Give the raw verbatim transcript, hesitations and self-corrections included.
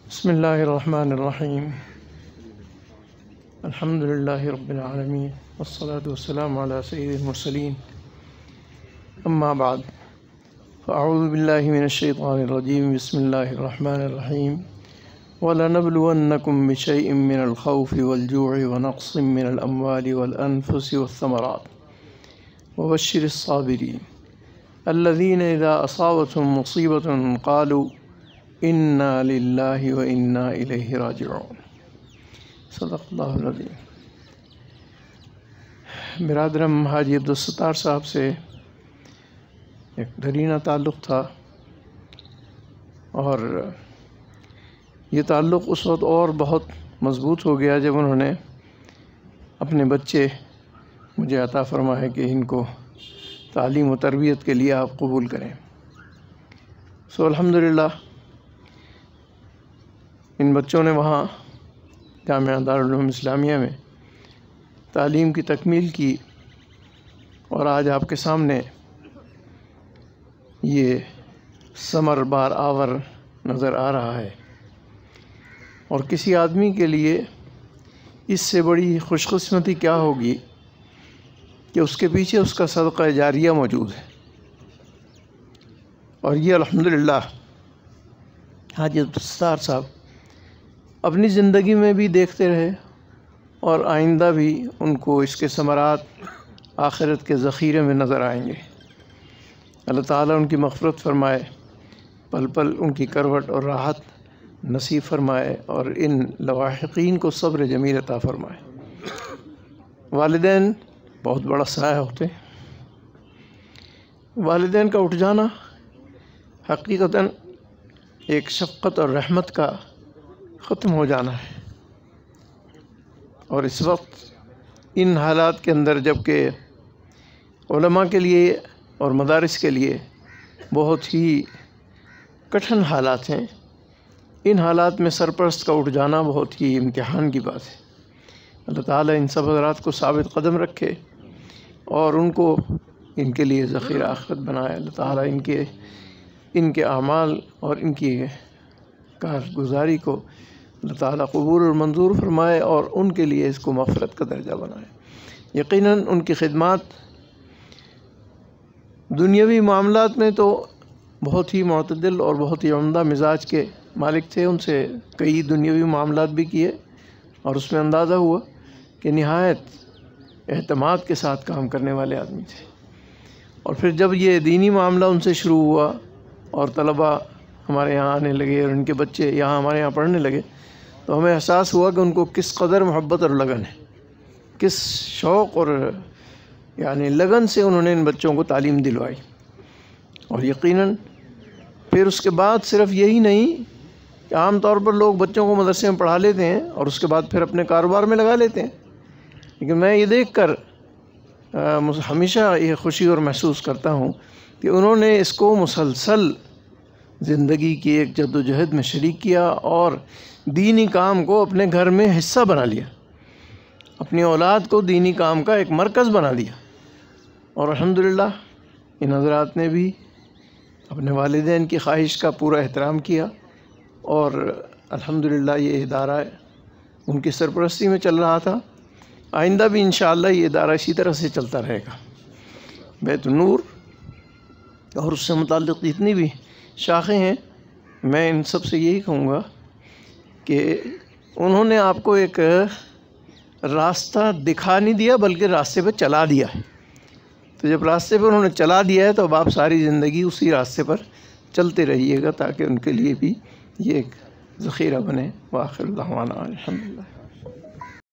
بسم الله الرحمن الرحيم. الحمد لله رب العالمين والصلاة والسلام على سيد المرسلين. أما بعد، فأعوذ بالله من الشيطان الرجيم. بسم الله الرحمن الرحيم. وَلَنَبْلُوَنَّكُمْ بِشَيْءٍ مِّنَ الْخَوْفِ وَالْجُوعِ وَنَقْصٍ مِّنَ الْأَمْوَالِ وَالْأَنفُسِ وَالثَّمَرَاتِ وَبَشِّرِ الصَّابِرِينَ الَّذِينَ إِذَا أَصَابَتْهُم مُّصِيبَةٌ قَالُوا إِنَّا لِلَّهِ وَإِنَّا إِلَيْهِ راجعون. صدق اللہ العظیم. برادرم حاجی عبدالستار صاحب سے ایک درینہ تعلق تھا، اور یہ تعلق اس وقت اور بہت مضبوط ہو گیا جب انہوں نے اپنے بچے مجھے عطا فرمائے کہ ان کو تعلیم و تربیت کے لیے آپ قبول کریں. سو الحمدللہ ان بچوں نے وہاں جامعہ دارالعلوم اسلامیہ میں تعلیم کی تکمیل کی، اور آج آپ کے سامنے یہ ثمر بار آور نظر آ رہا ہے. اور کسی آدمی کے لیے اس سے بڑی خوش قسمتی کیا ہوگی کہ اس کے پیچھے اس کا صدقہ جاریہ موجود ہے. اور یہ الحمدللہ حاجی عبدالستار صاحب اپنی زندگی میں بھی دیکھتے رہے، اور آئندہ بھی ان کو اس کے ثمرات آخرت کے ذخیرے میں نظر آئیں گے. اللہ تعالیٰ ان کی مغفرت فرمائے، پل پل ان کی کروٹ اور راحت نصیب فرمائے، اور ان لواحقین کو صبر جمیل عطا فرمائے. والدین بہت بڑا سایہ ہوتے ہیں. والدین کا اٹھ جانا حقیقتاً ایک شفقت اور رحمت کا ختم ہو جانا ہے. اور اس وقت ان حالات کے اندر جب کہ علماء کے لیے اور مدارس کے لیے بہت ہی کٹھن حالات ہیں، ان حالات میں سرپرست کا اٹھ جانا بہت ہی امتحان کی بات ہے. اللہ تعالیٰ ان سب حضرات کو ثابت قدم رکھے اور ان کو ان کے لیے ذخیرہ آخرت بنائے. اللہ تعالیٰ ان کے ان کے اعمال اور ان کی کارگزاری کو اللہ تعالیٰ قبول اور منظور فرمائے، اور ان کے لیے اس کو مغفرت کا درجہ بنائے. یقیناً ان کی خدمات دنیاوی معاملات میں تو بہت ہی معتدل اور بہت ہی عمدہ مزاج کے مالک تھے. ان سے کئی دنیاوی معاملات بھی کیے، اور اس میں اندازہ ہوا کہ نہایت اعتماد کے ساتھ کام کرنے والے آدمی تھے. اور پھر جب یہ دینی معاملہ ان سے شروع ہوا اور طلباء ہمارے یہاں آنے لگے اور ان کے بچے یہاں ہمارے یہاں پڑھنے لگے، تو ہمیں احساس ہوا کہ ان کو کس قدر محبت اور لگن ہے، کس شوق اور یعنی لگن سے انہوں نے ان بچوں کو تعلیم دلوائی. اور یقیناً پھر اس کے بعد صرف یہی نہیں کہ عام طور پر لوگ بچوں کو مدرسے میں پڑھا لیتے ہیں اور اس کے بعد پھر اپنے کاروبار میں لگا لیتے ہیں، لیکن میں یہ دیکھ کر ہمیشہ یہ خوشی اور محسوس کرتا ہوں کہ انہوں نے اس کو مسلسل زندگی کی ایک جد و جہد میں شریک کیا، اور دینی کام کو اپنے گھر میں حصہ بنا لیا، اپنی اولاد کو دینی کام کا ایک مرکز بنا دیا. اور الحمدللہ ان حضرات نے بھی اپنے والدین کی خواہش کا پورا احترام کیا، اور الحمدللہ یہ ادارہ ان کی سرپرستی میں چل رہا تھا. آئندہ بھی انشاءاللہ یہ ادارہ اسی طرح سے چلتا رہے گا. بیت النور اور اس سے متعلق جتنی بھی شاخیں ہیں، میں ان سب سے یہی کہوں گا کہ انہوں نے آپ کو ایک راستہ دکھا نہیں دیا بلکہ راستے پہ چلا دیا ہے. تو جب راستے پہ انہوں نے چلا دیا ہے تو اب آپ ساری زندگی اسی راستے پر چلتے رہیے گا، تاکہ ان کے لیے بھی یہ ایک ذخیرہ بنے. وآخر دعوانا الحمدللہ.